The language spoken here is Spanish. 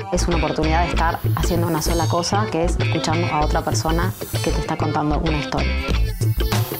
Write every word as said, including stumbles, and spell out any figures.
Es una oportunidad de estar haciendo una sola cosa, que es escuchando a otra persona que te está contando una historia.